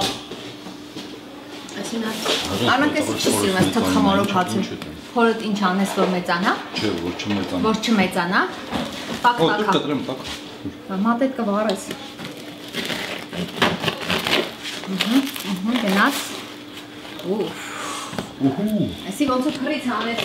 Այսին հաց։ Արմատ ես չի սիրում ես թխմորով հացը։ Հորդ ինչ անես, որ մեծանա։ Չէ, որ չմեծանա։ Որ չմեծանա։ Պակ Օ, դու կտրեմ, տակ։ Մատետ կվարես։ Գնաց։ Ուֆ։ Այսի ոնց որ քրից հանեց։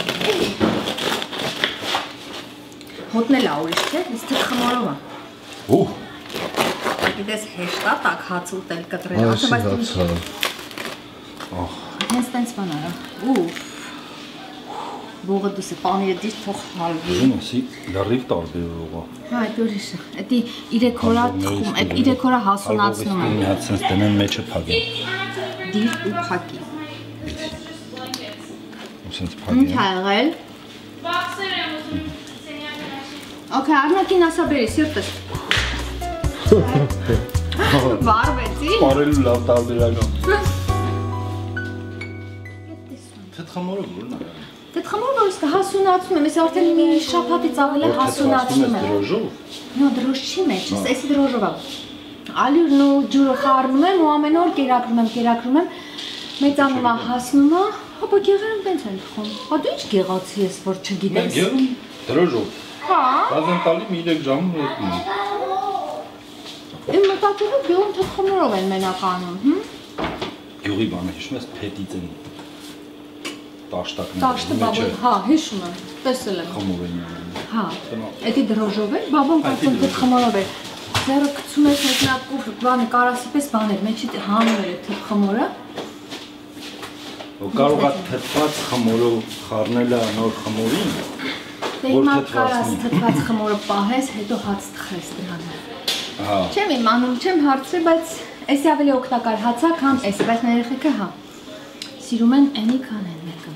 Հոտն էլ ուրիշ չէ, ես թխմորով է։ Ուհ։ Գիտես հեշտ է տակ հաց ուտել կտրել։ Այսի հացը։ Հենց տենց բան արա։ Ուֆ։ բողը դուս է պաները դիր թող հալ։ Ուզում ասի լրիվ տարբերողա։ Հա, այդ ուրիշ է։ Էդի 3 օրա թխում, այդ 3 օրա հասունացնում է։ Մի հատ sense դնեն մեջը փագեն։ Դիր ու փակի։ Ու sense Ինչ փագեն։ ա եղել։ Okay, արնակին ասա բերի, սիրտս։ Բարվեցի։ Բարելու լավ տարբերական։ Թթխամորը ո՞րն է։ Թթխամորը որս հասունացնում եմ, ես արդեն մի շաբաթից ավել է հասունացնում եմ։ Դրոժով։ Նո, դրոժ չի մեջ, էսի դրոժով է։ Ալյուրն ու ջուրը խառնում եմ ու ամեն օր կերակրում եմ, մեծանում է, հասնում է, հապա գեղերն տենց են թխում։ Հա դու ինչ գեղացի ես, որ չգիտես։ Գեղում դրոժով։ Հա։ Բազեն տալի մի 3 ժամում ուտում։ Իմ մտածելով գյուղում թխումներով են մենականում, Գյուղի բանը հիշում ես փետից են տաշտակները։ Տաշտը բաբոն, հա, հիշում եմ, տեսել եմ։ Խմոր են։ Հա, էդի դրոժով էր, բաբոն կարծում թխմորով էր։ Ձերը գցում ես մեջնակուր բանը կարասի պես բաներ, մեջի հանում էր թխմորը։ Կարող է թթված խմորով խառնելը նոր խմորին։ Դե հիմա կարաս թթված խմորը պահես, հետո հաց թխես դրանով։ Հա։ Չեմ իմանում, չեմ հարցրել, բայց էսի ավելի օգտակար հաց է, քան էսի, բայց ներեխեքը հա։ Սիրում են էնի քան են մեկը։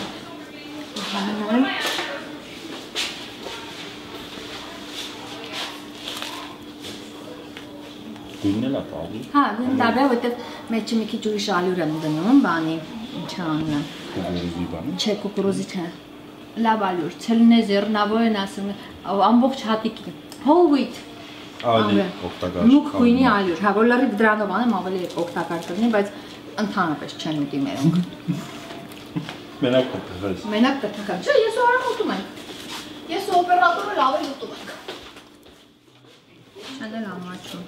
Գույնն էլ է տալի։ Հա, գույն տարբեր, որտեղ մեջը մի քիչ ուրիշ ալյուր եմ դնում, բանի, ինչ անունը։ Կուկուրուզի բանը։ Չէ, կուկուրուզի չէ։ Լավ ալյուր, չլինե զեռնավոր են ասում, ամբողջ հատիկի։ Whole wheat։ Ավելի օգտակար։ Մուկ գույնի ալյուր, հա, որ լրիվ դրանով անեմ ավելի օգտակար կլինի, բայց ընդհանրապես չեն ուտի մերոնք։ Մենակ կթխես։ Մենակ կթխեմ։ Չէ, ես ու արամ ուտում ենք։ Ես ու օպերատորը լավ էլ ուտում ենք։ Չեն էլ ամաչում։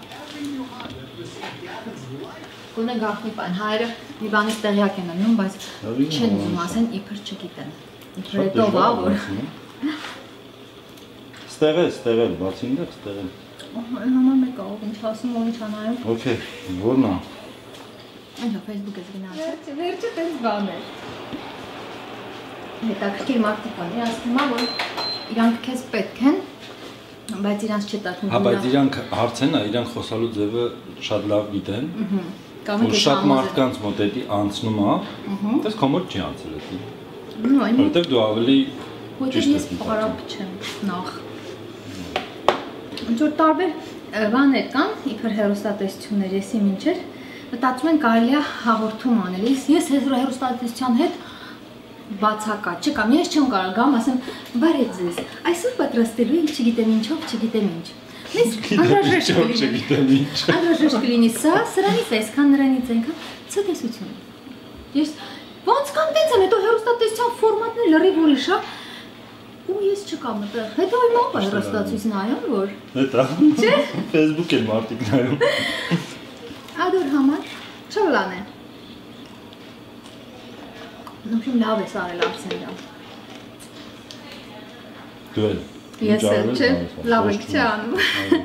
Գոնե գաղտնի պայն, հայերը մի բանից տեղյակ են անում, բայց չեն ուզում ասեն, իբր չգիտեն։ Իբր հետով ա, որ… Ստեղել, բացին դեղ ստեղել։ Համար մեկ աղով, ինչ ասում, որ ինչ անայում։ Okay, որն է։ Ինչա, Facebook ես գնացել։ Վերջը տենց բան էր։ Հետաքրքիր մարդիկ կան, ասում եմ, որ իրանք քեզ պետք են, բայց իրանց չտակում։ Հա, բայց իրանք հարցեն, իրանք խոսալու ձևը շատ լավ գիտեն։ Ու շատ մարդկանց մոտ էդի անցնում է, դες քո մոտ չի անցել էդի։ Որտեղ դու ավելի ճիշտ ես պարապ չեմ նախ։ Ինչ որ տարբեր բաներ կան, իբր հեռուստատեսություններ, եսի մինչեր, մտածում են կարելի է հաղորդում անել, ես հեռուստատեսության հետ բացակա չկամ, ես չեմ կարող գամ, ասեմ, բարև ձեզ, այսօր պատրաստելու ենք չգիտեմ ինչով, չգիտեմ ինչ։ Մեզ անհրաժեշտ կլինի սա, սրանից այսքան, նրանից այնքան, ցտեսություն։ Ես ոնց կամ տենց եմ, հետո հեռուստատեսության ֆորմատն է լրիվ ուրիշ է, ու ես չկամ այդտեղ։ Հետո իմ ով է հեռուստացույց նայում, որ։ Հետա։ Չէ։ Facebook էլ մարդիկ նայում։ Ադոր համար, չվլան է։ Նոքիմ լավ ես արել Արսեն ջան։ Դու էլ։ Ես էլ չէ, լավ եք չէ անում։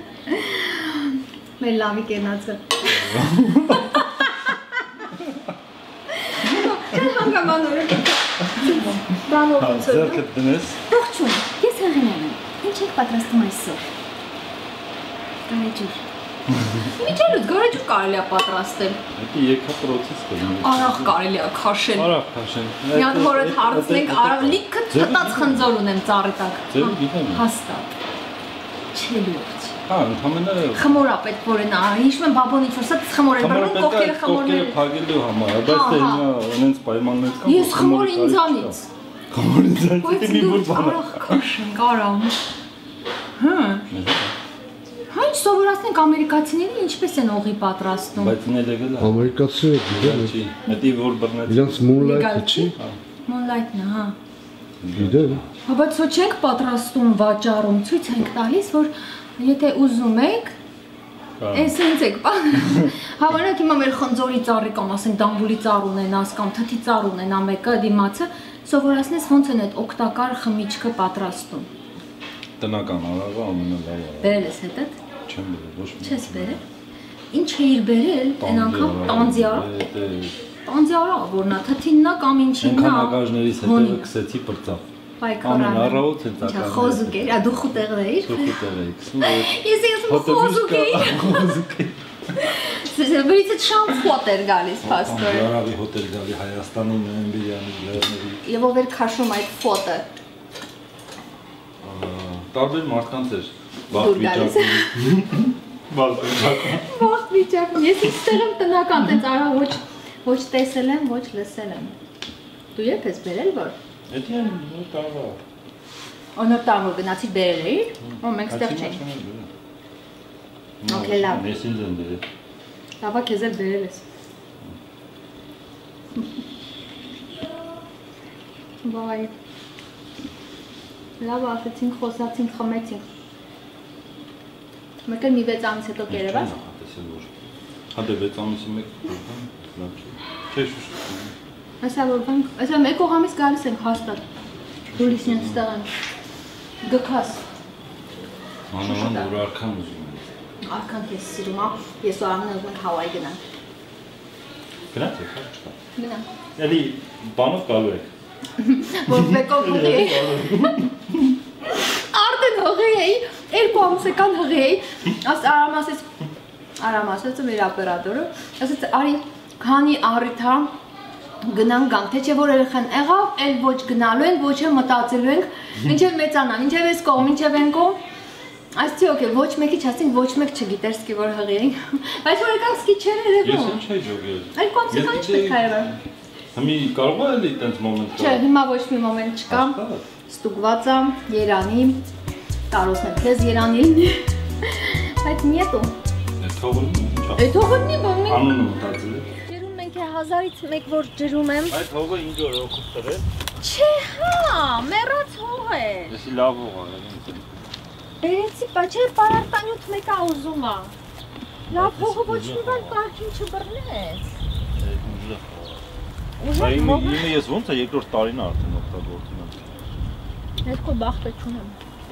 Մեր լավի կենացը։ Չեն հանգամանորը։ Բանով Հա, ձեռքդ դնես։ Ողջույն, ես հեղինել եմ։ Ինչ եք պատրաստում այսօր։ Գարեջուր։ Միջելուց գարեջուր կարելի է պատրաստել։ Դա եկա պրոցես կլինի։ Արաղ կարելի է քաշել։ Արաղ քաշեն։ Մի հատ հորդ հարցնենք, արաղ լիքը թտած խնձոր ունեմ ծառի տակ։ Ձեր գիտեմ։ Հաստատ։ Չէ լուրջ։ Հա, ընդհանրապես Խմորա պետք որ նա, հիշում եմ բաբոն ինչ որ սա խմոր էր բռնում, կողքերը խմորներ։ փակելու համար, բայց դե հիմա ունենց պայմաններ կան։ Ես խմոր ինձանից։ Խմոր ինձանից մի բուր բան։ Արաղ քաշենք, արամ։ Հա։ Հա, ինչ սովորացնենք ամերիկացիներին ինչպես են օղի պատրաստում։ Բայց ինձ էլ եկել է։ Ամերիկացիները գիտեն։ Դա որ բռնեց։ Իրանց moonlight-ը չի։ Moonlight-ն է, հա։ Գիտեն։ Բայց ոչ չենք պատրաստում վաճառում, ցույց ենք տալիս, որ եթե ուզում եք, այսինքն եք բան։ Հավանակ հիմա մեր խնձորի ծառի կամ ասենք դամբուլի ծառ ունենաս կամ թթի ծառ ունենա մեկը դիմացը, սովորացնես ոնց են այդ օգտակար խմիչքը պատրաստում։ Տնական արաղը ամենալավը։ Բերել ես հետդ։ Չեմ բերել, ոչ մի։ Չես բերել։ Ինչ էիր բերել, այն անգամ տանձիարա։ Տանձիարա, որն է թթինն է կամ ինչինն է։ Ընկանակաժներից հետևը քսեցի պրծավ։ Ամենառավոտ են Չա խոզուկ էր, դու խուտեղն էիր։ Խուտեղ էիք։ Ես ասում խոզուկ էի։ Սերբերից շան ֆոտ էր գալիս փաստորեն։ Արավի հոտել գալի Հայաստանի նոյեմբերյանի լեռների։ Եվ ով էր քաշում այդ ֆոտը։ Տարբեր մարդկանց էր։ Դուր գալիս։ Ողջ վիճակում։ Ես իստեղ եմ տնական տենց արա ոչ տեսել եմ, ոչ լսել եմ։ Դու երբ ես բերել որ։ Էդի են նոր տարվա։ Նոր տարվա գնացի բերել էիր։ Ո մենք ստեղ չենք։ Okay, լավ։ Մեսին են բերել։ Լավա քեզ էլ բերել ես։ Վայ։ Լավ ասեցինք, խոսացինք, խմեցինք։ Մեկը մի 6 ամիս հետո կերևաց։ Տեսել որ։ Հանդե 6 ամիսի մեկ լավ չի։ Չէ, շուշ։ Այսա որ բանք, այսա մեկ օղամից գալիս ենք հաստատ։ Դու լիսնյաց ստեղ են։ Գքաս։ Մանավանդ որ արքան ուզում են։ Արքան քեզ սիրում ա, ես ու Արմենը ուզում ենք Հավայի գնանք։ Գնաց եք, չկա։ Գնանք։ Էլի բանով գալու եք։ Որ մեկով հղի էի։ Արդեն հղի էի, 2 ամսական հղի էի։ Արամ ասեց մեր օպերատորը, ասեց արի քանի առիթ ա գնանք գանք, թե չէ որ երեխան եղավ, էլ ոչ գնալու են, ոչ էլ մտածելու ենք, մինչև մեծանա, մինչև այս կողմ, մինչև այն կողմ։ Այսի օքեյ, ոչ մեկի չասենք, ոչ մեկ չգիտեր սկի որ հղի էինք։ Բայց որ եկանք սկի չէր երևում։ Ես ինչ էի ջոգել։ Այդ կոմսիկան չպետք է եղել։ Հիմի կարող է էլի տենց մոմենտ կա։ Չէ, հիմա ոչ մի մոմենտ չկա։ Ստուգված է, Երանի, տարոցն է քեզ Երանի լինի։ Բայց նետո։ Այդ հողը մի բան։ Անունը մտածել է։ Ջրում մենք 1000-ից մեկ որ ջրում եմ։ Այդ հողը ինչ որ օգուտ տվել։ Չէ, հա, մեռած հող է։ Էսի լավ հող է։ Բերեցի, բայց չէ, պարարտանյութ մեկա ուզում է։ Լավ հողը ոչ մի բան կարգին չբռնեց։ Իմը ես ոնց է երկրորդ տարին արդեն օգտագործում եմ։ Ես քո բախտը չունեմ։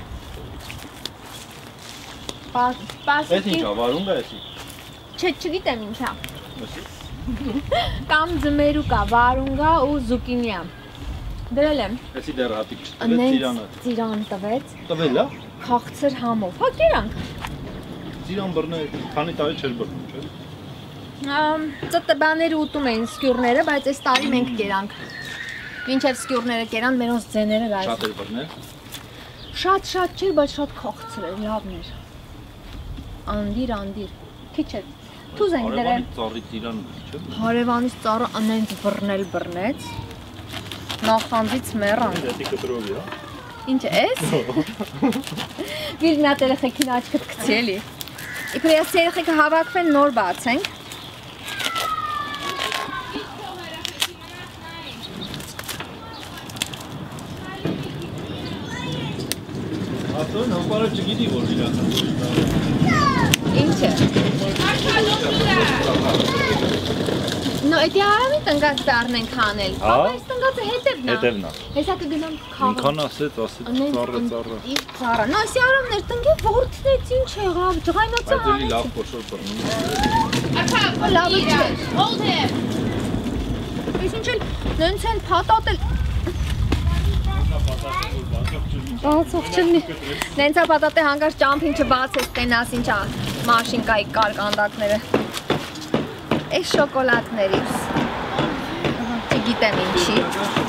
Էս ինչ ավարում է էսի։ Չէ, չգիտեմ ինչա։ Էսի։ Կամ ձմերուկա, վարունգա ու զուկինիա։ Դրել եմ։ Էսի դեռ հատիկ չտվեց ծիրանը։ Ծիրան տվեց։ Տվել է։ Քաղցր համով։ Հա կերանք։ Ծիրան բռնել, քանի տարի չէր բռնում, չէ՞։ Ծտբաները ուտում էին սկյուրները, բայց այս տարի մենք կերանք։ Մինչև սկյուրները կերան, մենոց ձեները գայր։ Շատ էր բռնել։ Շատ չէր, բայց շատ քաղցր էր, լավն էր։ Անդիր, քիչ էր։ Թուզ ենք դրել։ Հարևանից ծառի ծիրան, չէ՞։ Հարևանից ծառը անենց բռնեց։ Նախանձից մեռան։ Դետի կտրովի, հա։ Ինչ ես։ Վիլնա երեխեքին աչքդ գցի էլի։ Իբր ես երեխեքը հավաքվեն նոր բացենք։ Ատոն հապարը չգիտի որ իրական։ Ինչ է։ No, էդի արամի տնգած դառնենք հանել։ Պապա, այս տնգածը հետևն է։ Հետևն է։ Հեսա կգնամ քաղաք։ Ինքան ասեց ծառը։ Իր ծառը։ No, ասի արամներ տնգի ворթնեց ինչ եղավ, ջղայնոցը Այդ էլի լավ փոշոր բռնում։ Ակա, լավը չէ։ Hold him։ Իսկ ինչ էլ նենց են փաթաթել։ Բացող չլինի։ Նենց է փաթաթը հանգարց ճամփին չբացես, տենաս ինչա մաշինկայի կարկանդակները։ Այս շոկոլադներից։ Չգիտեմ ինչի։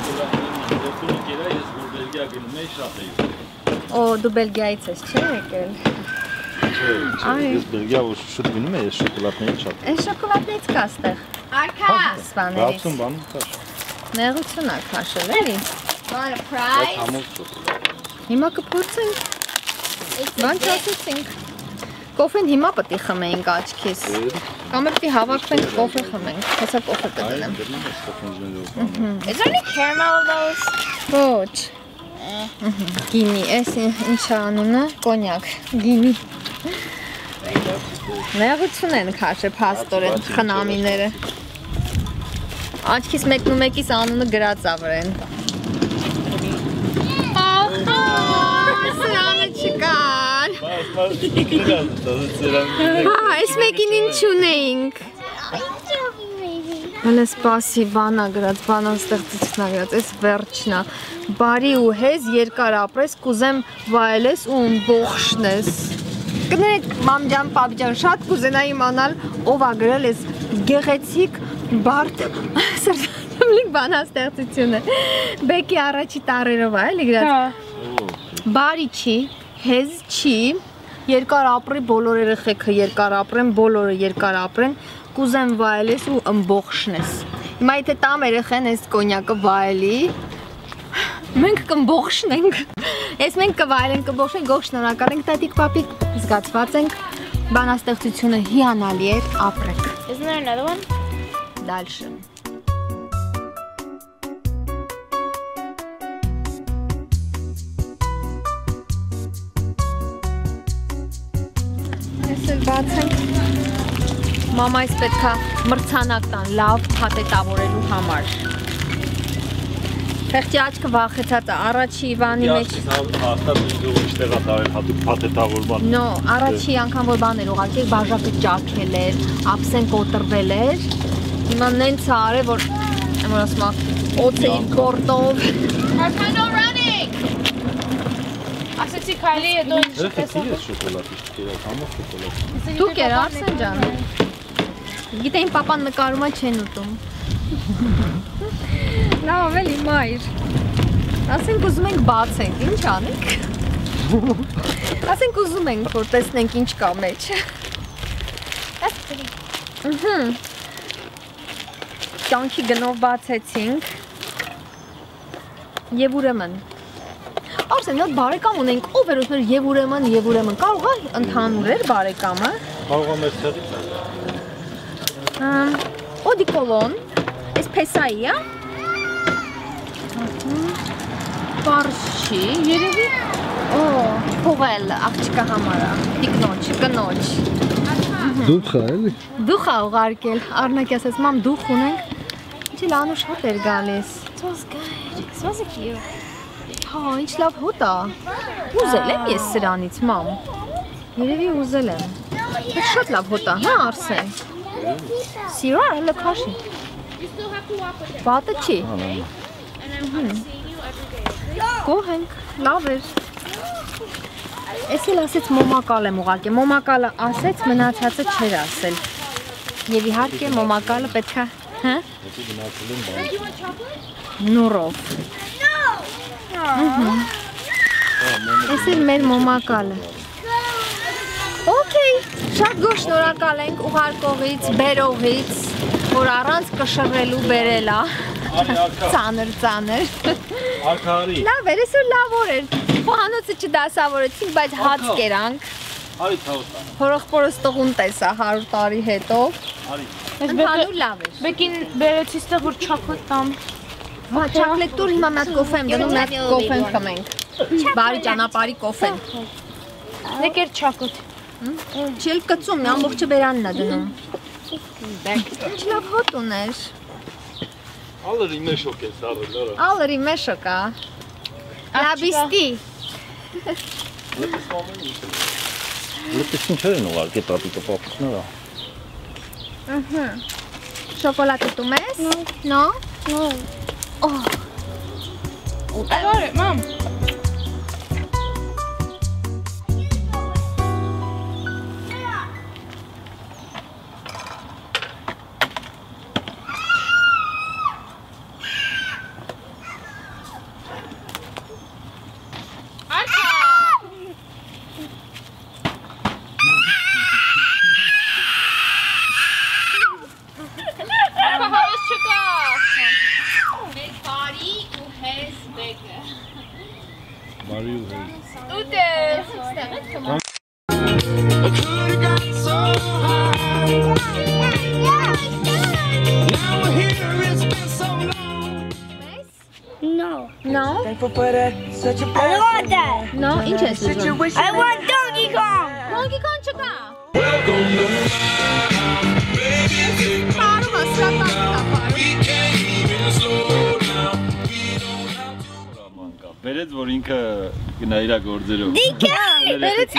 Ես որ Բելգիա գնում էի շատ էի։ Օ, դու Բելգիայից ես, չէ՞ եկել։ Չէ, ես Բելգիա որ շուտ գնում եմ, ես շոկոլադներից շատ։ Այս շոկոլադներից կա ստեղ։ Արքա, սպաներից։ Բացում բանում կար։ Մեղություն ա քաշել, էլի։ What a prize։ Համոց շոկոլադ։ Հիմա կփորձենք։ Բան չասեցինք։ Կոֆեն հիմա պետք է խմեինք աչքիս։ Կամ պետք է հավաքվենք կոֆե խմենք։ Հեսա կոֆե կդնեմ։ Is there any caramel of those? Ոչ։ Գինի, էս ինչ անունը, կոնյակ, գինի։ Մեղություն են քաշել փաստորեն խնամիները։ Աչքիս մեկն ու մեկիս անունը գրած ա վրեն։ Սրանը չկար։ Այս մեկին ինչ ունեինք։ Հələ սպասի բանա գրած, բանան ստեղծությունա գրած, այս վերջն է։ Բարի ու հեզ երկար ապրես, կուզեմ վայելես ու ըմբողջնես։ Կներեք մամջան, պապջան, շատ կուզենայի իմանալ ով է գրել այս գեղեցիկ բարդ սրտամլիկ բանաստեղծությունը։ Բեկի առաջի տառերով է, էլի գրած։ Բարի չի, հեզ չի, երկար ապրի բոլոր երեխեքը երկար ապրեն, բոլորը երկար ապրեն, կուզեմ վայելես ու ըմբողջնես։ Հիմա եթե տամ երեխեն այս կոնյակը վայելի, մենք կըմբողջնենք։ Ես մենք կվայելենք, կըմբողջենք, գող շնորհակալ ենք տատիկ պապիկ, զգացված ենք, բանաստեղծությունը հիանալի էր, ապրեք։ Isn't there another one? Դալշը։ Ես էլ բացենք։ Մամայս պետքա մրցանակ տան լավ փաթեթավորելու համար։ Խեղճի աչքը վախեցած է, առաջի Իվանի մեջ։ No, առաջի անգամ որ բան էր ուղղակի բաժակը ճաքել էր, ափսեն կոտրվել էր։ Հիմա նենց է արել, որ ասում եմ, օձը իր կորտով։ Arpano running! Ասեցի քայլի հետո ինչ տեսա։ Դու կեր Արսեն ջան։ Գիտեին պապան նկարում է չեն ուտում։ Լավ էլի մայր։ Ասենք ուզում ենք բացենք, ինչ անենք։ Ասենք ուզում ենք որ տեսնենք ինչ կա մեջ։ Կյանքի գնով բացեցինք։ Եվ ուրեմն։ Արսեն, նոտ բարեկամ ունենք, ով էր ուզում եւ ուրեմն, կարող է ընդհանուր էր բարեկամը։ Կարող է մեր ցեղից։ Օդիկոլոն, այս փեսայի է։ Պարզ չի, երևի։ Փողել աղջիկա համար է, տիկնոջ, կնոջ։ Դուխ է, էլի։ Դուխ է ուղարկել, Արնակի ասաց, մամ դուխ ունենք։ Ինչ էլ անուշ հոտ էր գալիս։ Smells good. Smells like you. Հա, ինչ լավ հոտ է։ Ուզել եմ ես սրանից, մամ։ Երևի ուզել եմ։ Շատ լավ հոտ է, հա, Արսեն։ Սիրո հələ քաշի։ Վատը չի։ Գոհ ենք, լավ էր։ Ես էլ ասեց մոմակալ եմ ուղարկել, մոմակալը ասեց, մնացածը չէր ասել։ Եվ իհարկե մոմակալը պետք է, հա? Նուրով։ Ես էլ մեր մոմակալը։ Okay, շատ գոհ շնորհակալ ենք ուղարկողից, բերողից, որ առանց կշռելու բերել է։ Ծանր։ Արքարի։ Լավ էր, այսօր լավ օր էր։ Խոհանոցը չդասավորեցինք, բայց հաց կերանք։ Արի ցավոստա։ Հորեղբորս տղուն տեսա 100 տարի հետո։ Արի։ Ընդհանուր լավ էր։ Բեկին բերեցի ստեղ որ չոկոլադ տամ։ Հա, չոկոլադ տուր, հիմա մի հատ կոֆե եմ դնում, մի հատ կոֆե կմենք։ Բարի ճանապարհի կոֆեն։ Եկեր չոկոլադ։ Չել կծում, ամբողջը բերանն է դնում։ Ինչ լավ հոտ ուներ։ Ալերի մեշոկ է սարը, լորա։ Ալերի մեշոկ է։ Լաբիստի։ Լպեսին չէր են ուղարկե տատիկը պապիկնորա։ Շոկոլադ ուտում ես։ No? No. I got it, Mom. No? I don't want that. No? Ինչ ես ուզում։ I want Donkey Kong. Donkey Kong չկա։ Պարում է, սրապատիկա պարում։ Բերեց, որ ինքը գնա իրա գործերով։ DK. Բերեց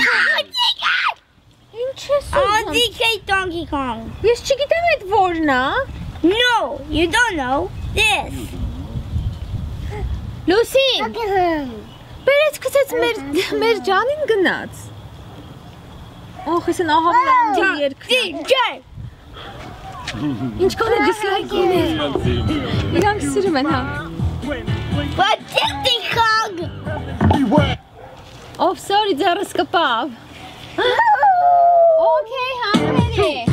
Ինչ ես ուզում։ DK Donkey Kong. Ես չգիտեմ այդ որն է։ No, you don't know. This. Լուսին, Look at him. բերեց գցեց մեր ջանին գնաց։ Օխ, եսն ահավլանդի երգ։ DJ. Ինչքան է դիսլայք ուներ։ Իրանք սիրում են, հա։ What did they hug? Ով, sorry, ձեռս կպավ։ Okay, I'm ready.